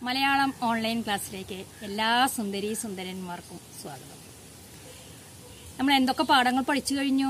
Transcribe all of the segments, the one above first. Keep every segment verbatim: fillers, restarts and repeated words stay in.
Malayalam online ക്ലാസ്സിലേക്ക് എല്ലാ സുന്ദരി സുന്ദരന്മാർക്കും സ്വാഗതം. നമ്മൾ എന്തൊക്കെ പാഠങ്ങൾ പഠിച്ചു കഴിഞ്ഞു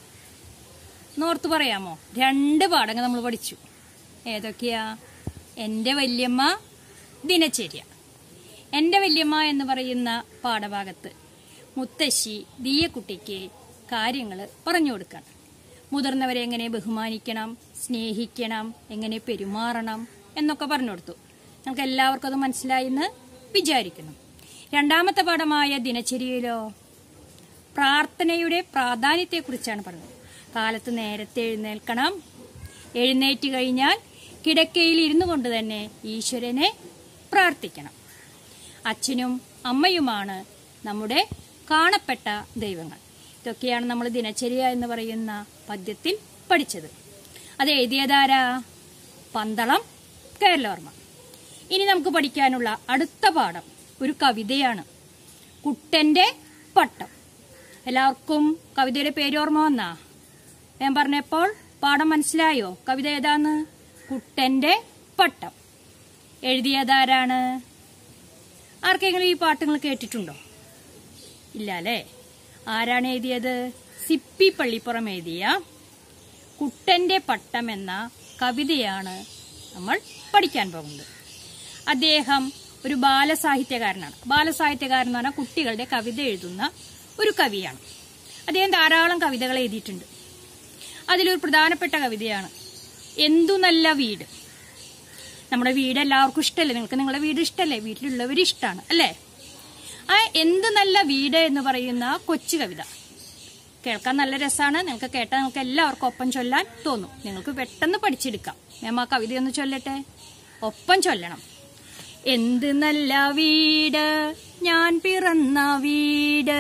നോർത്ത് പറയാമോ? രണ്ട് പാഠങ്ങൾ നമ്മൾ പഠിച്ചു. ഏതൊക്കെയാ? എൻ്റെ വല്യമ്മ, ദിനചര്യ. എൻ്റെ വല്യമ്മ എന്ന് പറയുന്ന പാഠഭാഗത്ത് മുത്തശ്ശി ദിയക്കുട്ടിക്ക് കാര്യങ്ങൾ പറഞ്ഞു കൊടുക്കണം. മുതിർന്നവരെ എങ്ങനെ ബഹുമാനിക്കണം, സ്നേഹിക്കണം, എങ്ങനെ പെരുമാറണം എന്നൊക്കെ പറഞ്ഞു കൊടുത്തു. നമുക്ക് എല്ലാവർക്കും അത് മനസ്സിലായി എന്ന് വിചാരിക്കുന്നു. രണ്ടാമത്തെ പാഠമായ ദിനചര്യയിലോ പ്രാർത്ഥനയുടെ പ്രാധാന്യത്തെക്കുറിച്ചാണ് പറഞ്ഞത്. കാലത്ത് നേരത്തെ എഴുന്നേൽക്കണം. എഴുന്നേറ്റ് കഴിഞ്ഞാൽ കിടക്കയിൽ ഇരുന്നു കൊണ്ട് തന്നെ ഈശ്വരനെ പ്രാർത്ഥിക്കണം. അച്ഛനും അമ്മയുമാണ് നമ്മുടെ കാണപ്പെട്ട ദൈവങ്ങൾ. ഇതൊക്കെയാണ് നമ്മൾ ദിനചര്യ എന്ന് പറയുന്ന പദ്യത്തിൽ പഠിച്ചത്. അത് എഴുതിയതാരാ? പന്തളം കേരളവർമ്മ. ഇനി നമുക്ക് പഠിക്കാനുള്ള അടുത്ത പാഠം ഒരു കവിതയാണ്, കുട്ടന്റെ പട്ടം. എല്ലാവർക്കും കവിതയുടെ പേര് ഓർമ്മ വന്നാ? ഞാൻ പറഞ്ഞപ്പോൾ പാഠം മനസ്സിലായോ? കവിത ഏതാന്ന്? കുട്ടന്റെ പട്ടം. എഴുതിയതാരാണ്? ആർക്കെങ്കിലും ഈ പാട്ടുകൾ കേട്ടിട്ടുണ്ടോ? ഇല്ല അല്ലേ? ആരാണ് എഴുതിയത്? സിപ്പി പള്ളിപ്പുറം എഴുതിയ കുട്ടന്റെ പട്ടം എന്ന കവിതയാണ് നമ്മൾ പഠിക്കാൻ പോകുന്നത്. അദ്ദേഹം ഒരു ബാലസാഹിത്യകാരനാണ്. ബാലസാഹിത്യകാരൻ എന്ന് പറഞ്ഞാൽ കുട്ടികളുടെ കവിത എഴുതുന്ന ഒരു കവിയാണ്. അദ്ദേഹം ധാരാളം കവിതകൾ എഴുതിയിട്ടുണ്ട്. അതിലൊരു പ്രധാനപ്പെട്ട കവിതയാണ് എന്തു നല്ല വീട്. നമ്മുടെ വീട് എല്ലാവർക്കും ഇഷ്ടമല്ലേ? നിങ്ങൾക്ക് നിങ്ങളുടെ വീട് ഇഷ്ടമല്ലേ? വീട്ടിലുള്ളവർ ഇഷ്ടമാണ് അല്ലേ? ആ എന്ത് നല്ല വീട് എന്ന് പറയുന്ന കൊച്ചു കവിത കേൾക്കാൻ നല്ല രസമാണ്. നിങ്ങൾക്ക് കേട്ടാൽ നിങ്ങൾക്ക് എല്ലാവർക്കും ഒപ്പം ചൊല്ലാൻ തോന്നും. നിങ്ങൾക്ക് പെട്ടെന്ന് പഠിച്ചെടുക്കാം. ഞാൻ ആ കവിതയൊന്ന് ചൊല്ലട്ടെ, ഒപ്പം ചൊല്ലണം. എന്ത് നല്ല വീട്, ഞാൻ പിറന്ന വീട്,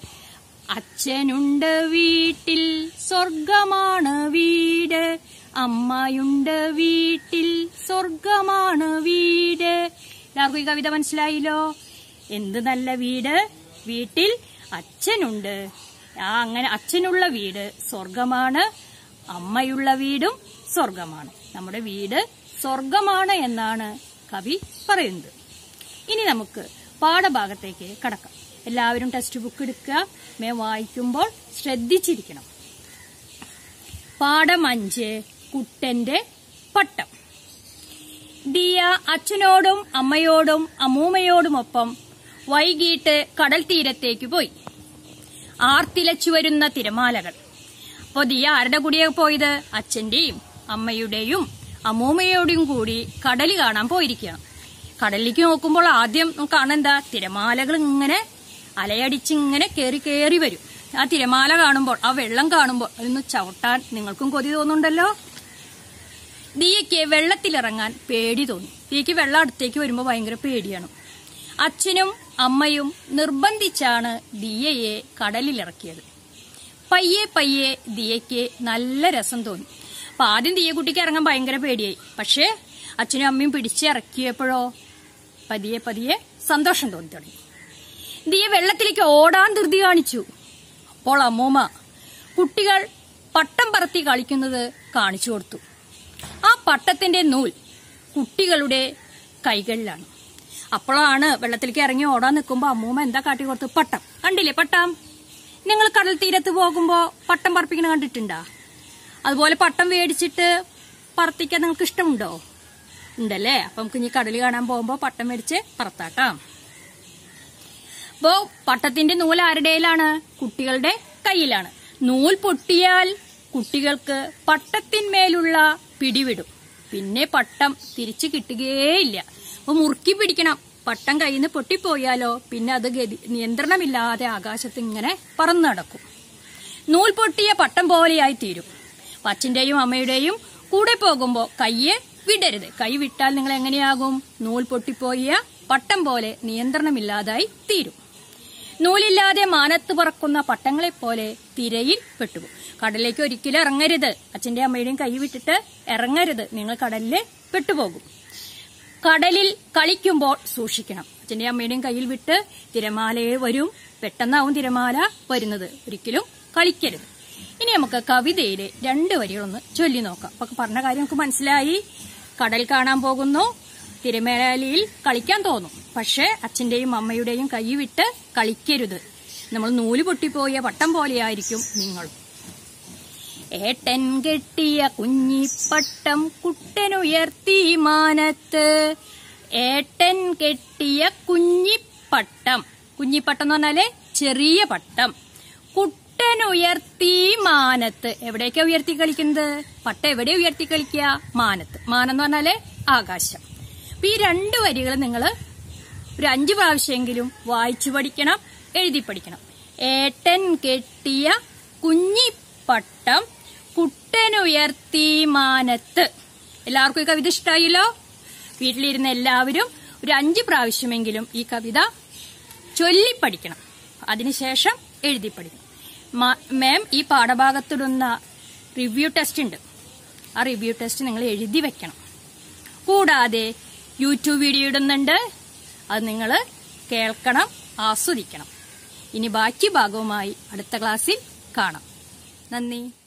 അച്ഛനുണ്ട് വീട്ടിൽ സ്വർഗമാണ് വീട്, അമ്മയുണ്ട് വീട്ടിൽ സ്വർഗമാണ് വീട്. എല്ലാവർക്കും ഈ കവിത മനസ്സിലായില്ലോ? എന്ത് നല്ല വീട്, വീട്ടിൽ അച്ഛനുണ്ട്, ആ അങ്ങനെ അച്ഛനുള്ള വീട് സ്വർഗമാണ്, അമ്മയുള്ള വീടും സ്വർഗമാണ്. നമ്മുടെ വീട് സ്വർഗമാണ് എന്നാണ് കവി പറയുന്നത്. ഇനി നമുക്ക് പാഠഭാഗത്തേക്ക് കടക്കാം. എല്ലാവരും ടെക്സ്റ്റ് ബുക്ക് എടുക്കുക. മേ വായിക്കുമ്പോൾ ശ്രദ്ധിച്ചിരിക്കണം. പാഠം അഞ്ച്, കുട്ടന്റെ പട്ടം. ദിയ അച്ഛനോടും അമ്മയോടും അമ്മൂമ്മയോടുമൊപ്പം വൈകിട്ട് കടൽ തീരത്തേക്ക് പോയി. ആർത്തിലച്ചു വരുന്ന തിരമാലകൾ. അപ്പൊ ദിയ ആരുടെ കൂടിയാ പോയത്? അച്ഛന്റെയും അമ്മയുടെയും അമ്മൂമ്മയോടും കൂടി കടല് കാണാൻ പോയിരിക്കുകയാണ്. കടലിലേക്ക് നോക്കുമ്പോൾ ആദ്യം കാണാനെന്താ? തിരമാലകൾ ഇങ്ങനെ അലയടിച്ച് ഇങ്ങനെ കേറി കേറി വരും. ആ തിരമാല കാണുമ്പോൾ, ആ വെള്ളം കാണുമ്പോൾ അതൊന്ന് ചവിട്ടാൻ നിങ്ങൾക്കും കൊതി തോന്നുന്നുണ്ടല്ലോ. ദിയയ്ക്ക് വെള്ളത്തിലിറങ്ങാൻ പേടി തോന്നി. ദിയയ്ക്ക് വെള്ളം അടുത്തേക്ക് വരുമ്പോൾ ഭയങ്കര പേടിയാണ്. അച്ഛനും അമ്മയും നിർബന്ധിച്ചാണ് ദിയയെ കടലിലിറക്കിയത്. പയ്യെ പയ്യെ ദിയയ്ക്ക് നല്ല രസം തോന്നി. അപ്പൊ ആദ്യം ദിയക്കുട്ടിക്ക് ഇറങ്ങാൻ ഭയങ്കര പേടിയായി. പക്ഷേ അച്ഛനും അമ്മയും പിടിച്ചിറക്കിയപ്പോഴോ പതിയെ പതിയെ സന്തോഷം തോന്നി തുടങ്ങി. ദിയ വെള്ളത്തിലേക്ക് ഓടാൻ ധൃതി കാണിച്ചു. അപ്പോൾ അമ്മൂമ്മ കുട്ടികൾ പട്ടം പറത്തി കളിക്കുന്നത് കാണിച്ചു കൊടുത്തു. ആ പട്ടത്തിന്റെ നൂൽ കുട്ടികളുടെ കൈകളിലാണ്. അപ്പോഴാണ് വെള്ളത്തിലേക്ക് ഇറങ്ങി ഓടാൻ നിൽക്കുമ്പോ അമ്മൂമ്മ എന്താ കാട്ടി കൊടുത്തു? പട്ടം. കണ്ടില്ലേ പട്ടം? നിങ്ങൾ കടൽ തീരത്ത് പോകുമ്പോ പട്ടം പറപ്പിക്കണ കണ്ടിട്ടുണ്ടാ? അതുപോലെ പട്ടം മേടിച്ചിട്ട് പറത്തിക്കാൻ നിങ്ങൾക്ക് ഇഷ്ടമുണ്ടോ? ഉണ്ടല്ലേ? അപ്പൊ നമുക്ക് ഇനി കടൽ കാണാൻ പോകുമ്പോ പട്ടം മേടിച്ച് പറത്താട്ടാം. അപ്പോ പട്ടത്തിന്റെ നൂൽ ആരുടെയിലാണ്? കുട്ടികളുടെ കയ്യിലാണ്. നൂൽ പൊട്ടിയാൽ കുട്ടികൾക്ക് പട്ടത്തിന്മേലുള്ള പിടിവിടും. പിന്നെ പട്ടം തിരിച്ചു കിട്ടുകയേയില്ല. അപ്പൊ മുറുക്കി പിടിക്കണം. പട്ടം കയ്യിൽ നിന്ന് പൊട്ടിപ്പോയാലോ പിന്നെ അത് ഗതി നിയന്ത്രണമില്ലാതെ ആകാശത്ത് ഇങ്ങനെ പറന്നു നടക്കും. നൂൽ പൊട്ടിയ പട്ടം പോലെയായി തീരും. അച്ഛന്റെയും അമ്മയുടെയും കൂടെ പോകുമ്പോ കയ്യെ വിടരുത്. കൈ വിട്ടാൽ നിങ്ങൾ എങ്ങനെയാകും? നൂൽ പൊട്ടിപ്പോയ പട്ടം പോലെ നിയന്ത്രണമില്ലാതായി തീരും. നൂലില്ലാതെ മാനത്ത് പറക്കുന്ന പട്ടങ്ങളെ പോലെ തിരയിൽ പെട്ടുപോകും. കടലിലേക്ക് ഒരിക്കലും ഇറങ്ങരുത്. അച്ഛന്റെ അമ്മയുടെയും കൈ വിട്ടിട്ട് ഇറങ്ങരുത്. നിങ്ങൾ കടലിൽ പെട്ടുപോകും. കടലിൽ കളിക്കുമ്പോൾ സൂക്ഷിക്കണം. അച്ഛന്റെ അമ്മയുടെയും കയ്യിൽ വിട്ട് തിരമാലയെ വരും. പെട്ടെന്നാവും തിരമാല വരുന്നത്. ഒരിക്കലും കളിക്കരുത്. ഇനി നമുക്ക് കവിതയിലെ രണ്ട് വരികളൊന്ന് ചൊല്ലി നോക്കാം. അപ്പൊ പറഞ്ഞ കാര്യം നമുക്ക് മനസ്സിലായി. കടൽ കാണാൻ പോകുന്നു, തിരമാലയിൽ കളിക്കാൻ തോന്നും. പക്ഷെ അച്ഛന്റെയും അമ്മയുടെയും കൈ വിട്ട് കളിക്കരുത്. നമ്മൾ നൂല് പൊട്ടിപ്പോയ പട്ടം പോലെയായിരിക്കും നിങ്ങൾ. ഏട്ടൻ കെട്ടിയ കുഞ്ഞിപ്പട്ടം കുട്ടനുയർത്തി മാനത്ത്. ഏട്ടൻ കെട്ടിയ കുഞ്ഞിപ്പട്ടം, കുഞ്ഞിപ്പട്ടം എന്ന് പറഞ്ഞാല് ചെറിയ പട്ടം, കുട്ടനുയർത്തി മാനത്ത്. എവിടേക്കാ ഉയർത്തി കളിക്കുന്നത്? പട്ടം എവിടെ ഉയർത്തി കളിക്കുക? മാനത്ത്. മാനം എന്ന് പറഞ്ഞാല് ആകാശം. അപ്പൊ ഈ രണ്ട് വരികൾ നിങ്ങൾ ഒരു അഞ്ചു പ്രാവശ്യമെങ്കിലും വായിച്ചു പഠിക്കണം, എഴുതി പഠിക്കണം. ഏട്ടൻ കെട്ടിയ കുഞ്ഞിപ്പട്ടം കുട്ടനുയർത്തി മാനത്ത്. എല്ലാവർക്കും ഈ കവിത ഇഷ്ടമായല്ലോ? വീട്ടിലിരുന്ന എല്ലാവരും ഒരു അഞ്ചു പ്രാവശ്യമെങ്കിലും ഈ കവിത ചൊല്ലിപ്പഠിക്കണം. അതിനുശേഷം എഴുതി പഠിക്കണം. മാം ഈ പാഠഭാഗത്തിടുന്ന റിവ്യൂ ടെസ്റ്റ് ഉണ്ട്. ആ റിവ്യൂ ടെസ്റ്റ് നിങ്ങൾ എഴുതി വെക്കണം. കൂടാതെ യൂട്യൂബ് വീഡിയോ ഇടുന്നുണ്ട്. അത് നിങ്ങൾ കേൾക്കണം, ആസ്വദിക്കണം. ഇനി ബാക്കി ഭാഗവുമായി അടുത്ത ക്ലാസ്സിൽ കാണാം. നന്ദി.